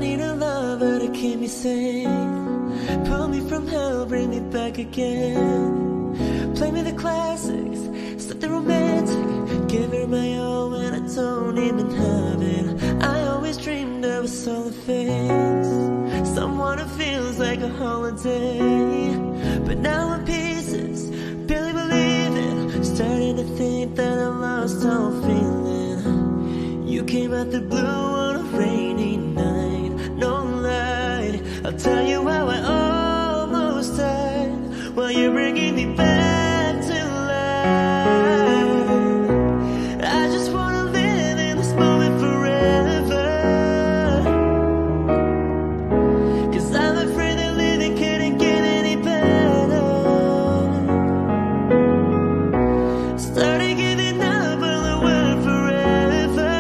need a lover to keep me sane, pull me from hell, bring me back again. Play me the classics, slip the romantic, give her my all when I don't even have it. I always dreamed I was all a phase, someone who feels like a holiday. But now I'm pieces, barely believe it, starting to think that I lost all feeling. You came out the blue on a rainy night, no lie, I'll tell you how I almost died, while you're bringing me back to life. I just wanna live in this moment forever, 'cause I'm afraid that living couldn't get any better. Started giving up on the word forever,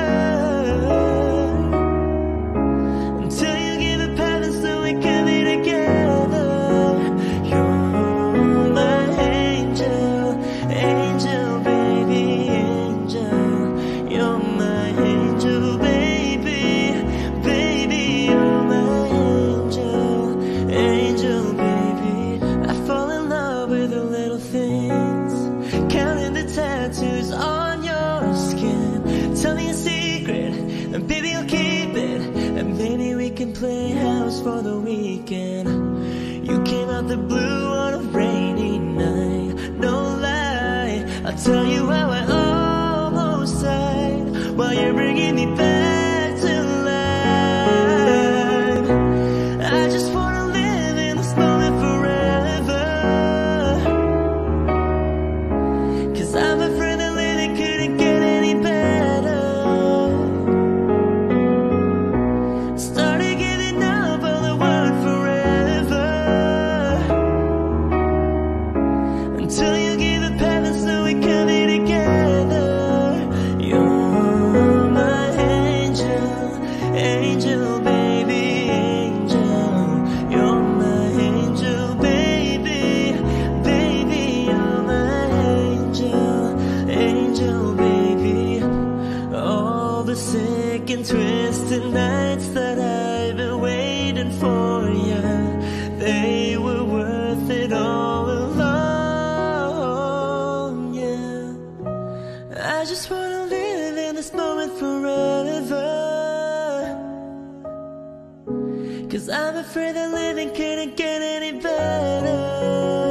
until you give a pattern so we can be together. You're my angel, angel, baby, angel. You're my angel, baby, baby, you're my angel, angel, baby. I fall in love with the little things, counting the tattoos on your skin. Tell me a secret, and baby I'll keep it, and maybe we can play house for the weekend. You came out the blue on a rainy night, no lie, I'll tell you how I almost died, while you're bringing me back to life. I just wanna live in this moment forever, 'cause I'm afraid that living couldn't get any better. Started giving up on the word forever, until you give a pattern so we can be together. You're my angel, angel, baby, angel. You're my angel, baby, baby, you're my angel, angel, baby. All the sick and twisted nights that I've been waiting for you, they were worth it all along, yeah. I just wanna live in this moment forever, 'cause I'm afraid that living couldn't get any better.